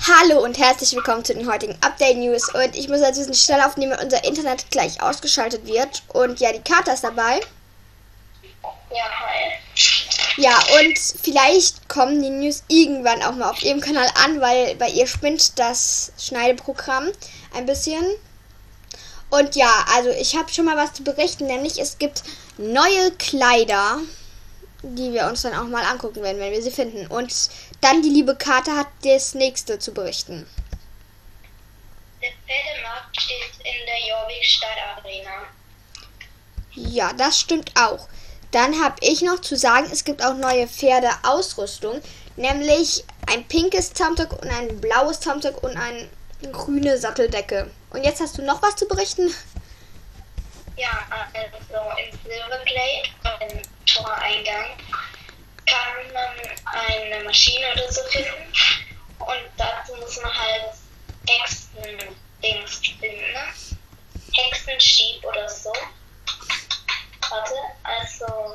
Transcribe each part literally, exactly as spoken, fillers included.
Hallo und herzlich willkommen zu den heutigen Update News. Und ich muss an dieser Stelle aufnehmen, weil unser Internet gleich ausgeschaltet wird. Und ja, die Karte ist dabei. Ja, hi. Ja, und vielleicht kommen die News irgendwann auch mal auf ihrem Kanal an, weil bei ihr spinnt das Schneideprogramm ein bisschen. Und ja, also ich habe schon mal was zu berichten, nämlich es gibt neue Kleider, die wir uns dann auch mal angucken werden, wenn wir sie finden. Und dann die liebe Karte hat das nächste zu berichten. Der Pferdemarkt steht in der Jorvik Stadtarena. Ja, das stimmt auch. Dann habe ich noch zu sagen, es gibt auch neue Pferdeausrüstung, nämlich ein pinkes Zaumzeug und ein blaues Zaumzeug und eine grüne Satteldecke. Und jetzt hast du noch was zu berichten? Ja, also im Silverglade, im Toreingang, kann man eine Maschine oder so finden. Und dazu muss man halt Hexen-Dings finden, ne? Hexenstieb oder so. Warte, also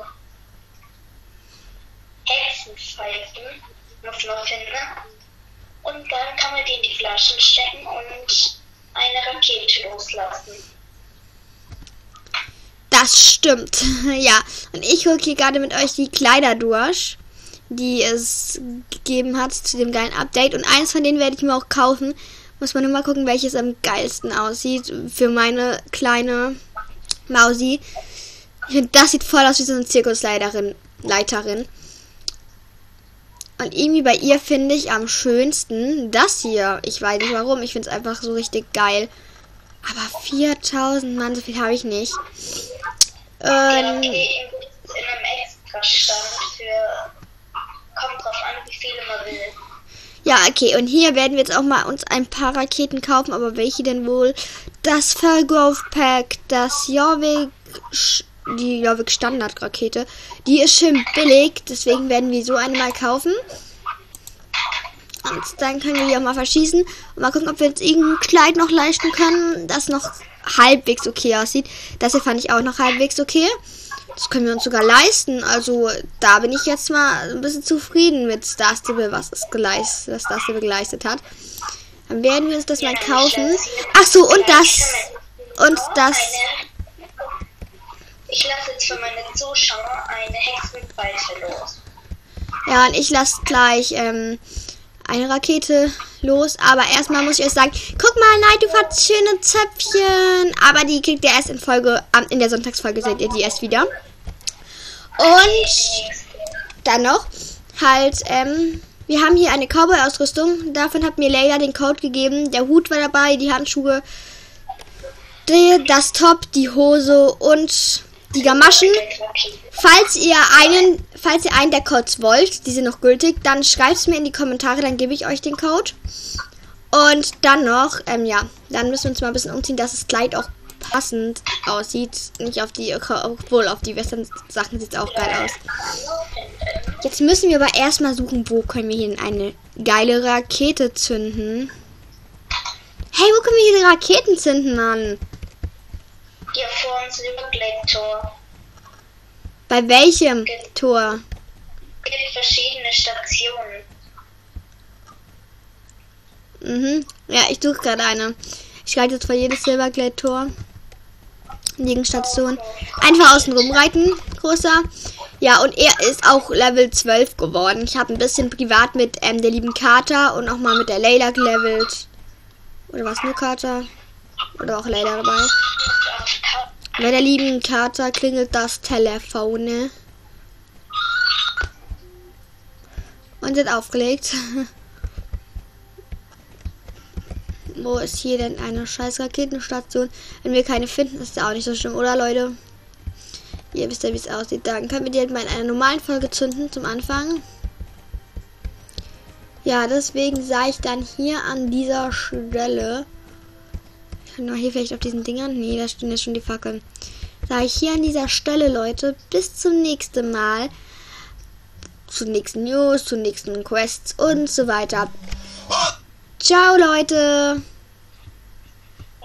Hexenpfeifen muss man finden. Und dann kann man die in die Flaschen stecken und eine Rakete loslassen. Das stimmt, ja. Und ich hole hier gerade mit euch die Kleider durch, die es gegeben hat zu dem geilen Update. Und eins von denen werde ich mir auch kaufen. Muss man nur mal gucken, welches am geilsten aussieht für meine kleine Mausi. Ich finde, das sieht voll aus wie so eine Zirkusleiterin. Leiterin. Und irgendwie bei ihr finde ich am schönsten das hier. Ich weiß nicht warum, ich finde es einfach so richtig geil. Aber viertausend, Mann, so viel habe ich nicht. Ähm, ja, okay, in einem Extrastand für, kommt drauf an, wie viele man will. Ja, okay, und hier werden wir jetzt auch mal uns ein paar Raketen kaufen, aber welche denn wohl? Das Felgrove Pack, das Jorvik, die Jorvik Standard Rakete, die ist schön billig, deswegen werden wir so eine mal kaufen. Und dann können wir die auch mal verschießen und mal gucken, ob wir jetzt irgendein Kleid noch leisten können, das noch halbwegs okay aussieht. Das hier fand ich auch noch halbwegs okay. Das können wir uns sogar leisten. Also da bin ich jetzt mal ein bisschen zufrieden mit Star Stable, was es geleistet, was Star Stable geleistet hat. Dann werden wir uns das mal kaufen. Ach so, und das und das. Ich lasse jetzt für meine Zuschauer eine Hexenpfeife los. Ja, und ich lasse gleich ähm, eine Rakete los. Aber erstmal muss ich euch sagen, guck mal, nein, du hast schöne Zöpfchen. Aber die kriegt ihr erst in Folge, in der Sonntagsfolge seht ihr die erst wieder. Und dann noch halt, ähm, wir haben hier eine Cowboy-Ausrüstung. Davon hat mir Leila den Code gegeben. Der Hut war dabei, die Handschuhe, die, das Top, die Hose und die Gamaschen. Falls ihr einen, falls ihr einen der Codes wollt, die sind noch gültig, dann schreibt es mir in die Kommentare, dann gebe ich euch den Code. Und dann noch, ähm, ja, dann müssen wir uns mal ein bisschen umziehen, dass das Kleid auch passend aussieht. Nicht auf die, obwohl auf die Western-Sachen sieht es auch geil aus. Jetzt müssen wir aber erstmal suchen, wo können wir hier eine geile Rakete zünden. Hey, wo können wir hier Raketen zünden, Mann? Hier vor uns Silverglade-Tor. Bei welchem gibt, Tor? Es gibt verschiedene Stationen. Mhm. Ja, ich suche gerade eine. Ich schreibe jetzt vor jedes Silverglade-Tor. Liegenstation. Einfach außen rumreiten, großer. Ja, und er ist auch Level zwölf geworden. Ich habe ein bisschen privat mit ähm, der lieben Carter und auch mal mit der Leila gelevelt. Oder was, nur Carter? Oder auch Leila dabei. Bei der lieben Carter klingelt das Telefon. Ne? Und wird aufgelegt. Wo ist hier denn eine scheiß Raketenstation? Wenn wir keine finden, ist ja auch nicht so schlimm, oder Leute? Ihr wisst ja, wie es aussieht. Dann können wir die halt mal in einer normalen Folge zünden zum Anfang. Ja, deswegen sage ich dann hier an dieser Stelle. Noch hier vielleicht auf diesen Dingern? Nee, da stehen ja schon die Fackeln. Sage ich hier an dieser Stelle, Leute, bis zum nächsten Mal. Zu nächsten News, zu nächsten Quests und so weiter. Ciao, Leute!